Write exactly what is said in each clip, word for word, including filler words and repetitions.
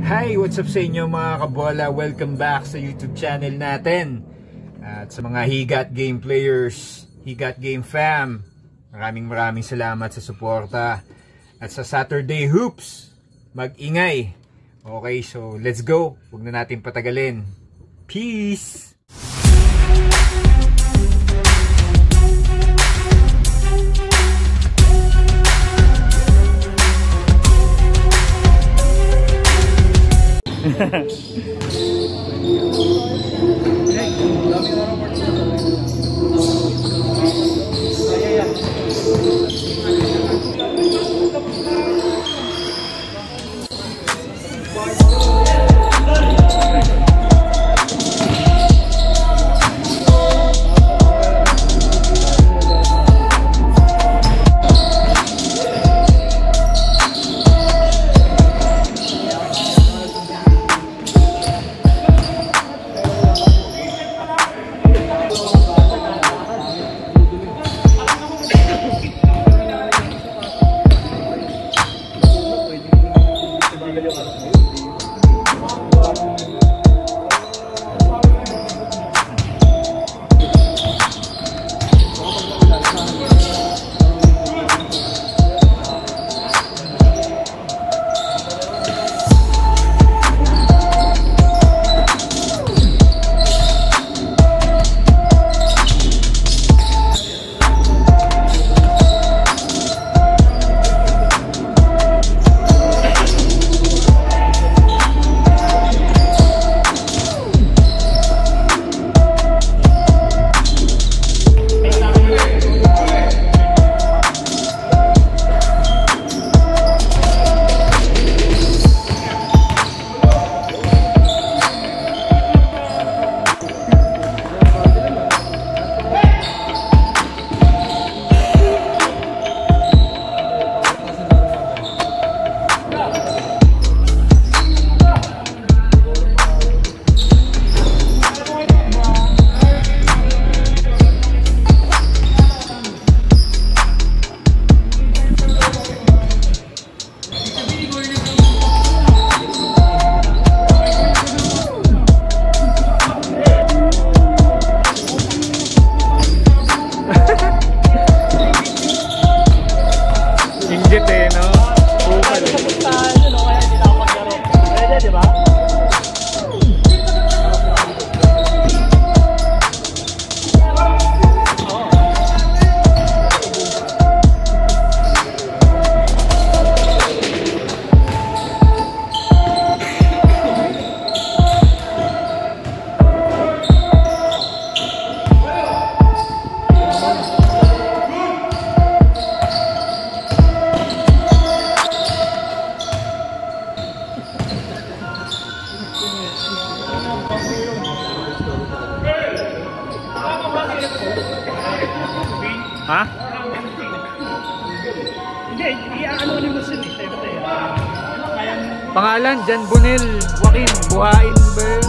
Hi! What's up sa inyo mga kabola? Welcome back sa YouTube channel natin. At sa mga Higat Game players, Higat Game fam, maraming maraming salamat sa suporta. At sa Saturday Hoops, mag-ingay. Okay, so let's go. Huwag na natin patagalin. Peace! Ha? Hindi, i-anonymous yun eh. Pangalan, Jan Bunel, Joaquin, buhain ba yun?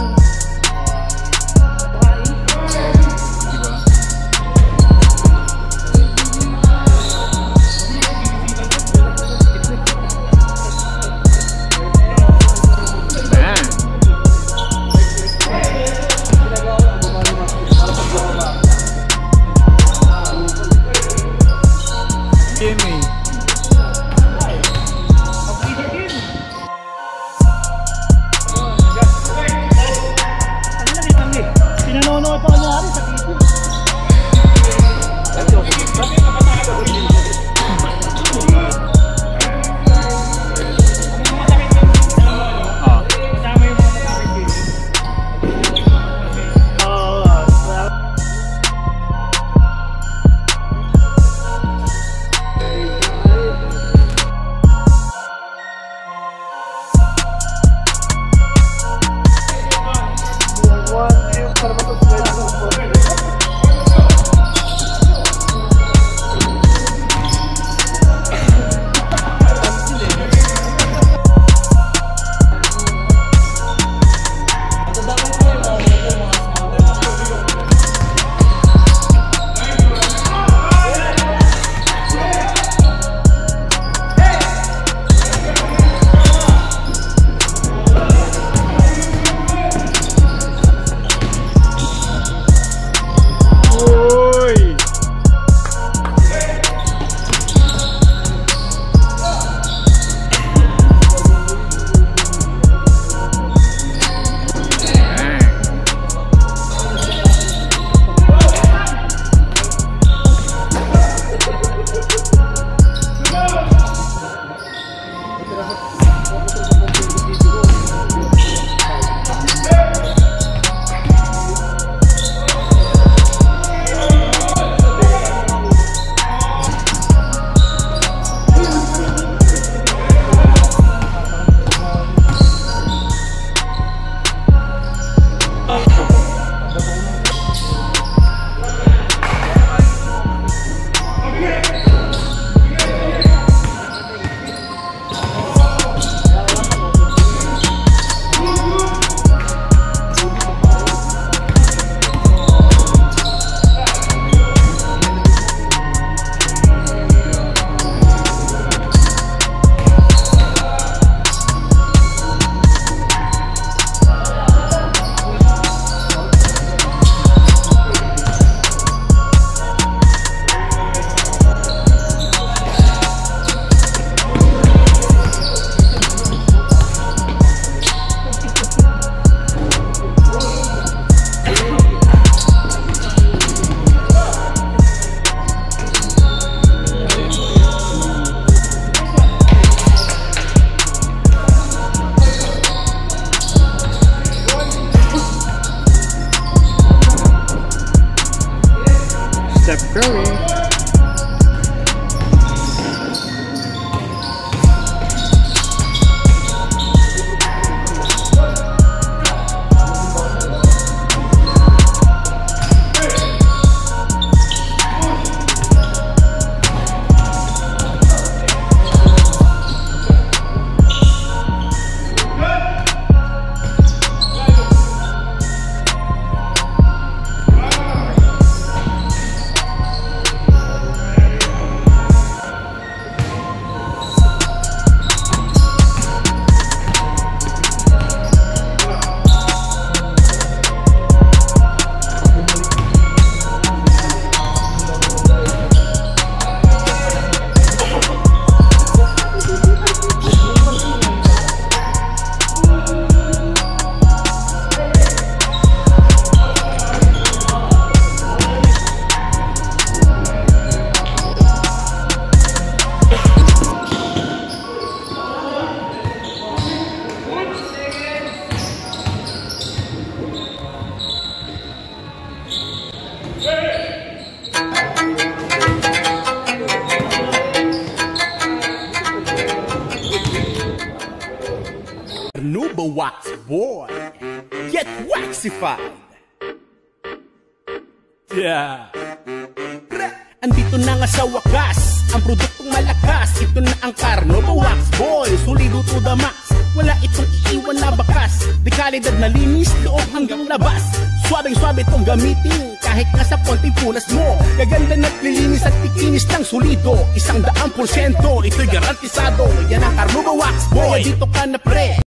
Steph Curry. Nuba Wax Boy, get waxified. Yeah. Andito na nga sa wakas ang produktong malakas. Ito na ang Carnova Wax Boy, solido to the max. Wala itong iiwan na bakas. Di kalidad na linis, loob hanggang labas. Swabing-swabe itong gamitin kahit nasa konting punas mo. Gaganda na't lilinis at tikinis ng solido. Isang daang porsyento, ito'y garantisado. Yan ang Carnova Wax Boy. Kaya dito ka na pre.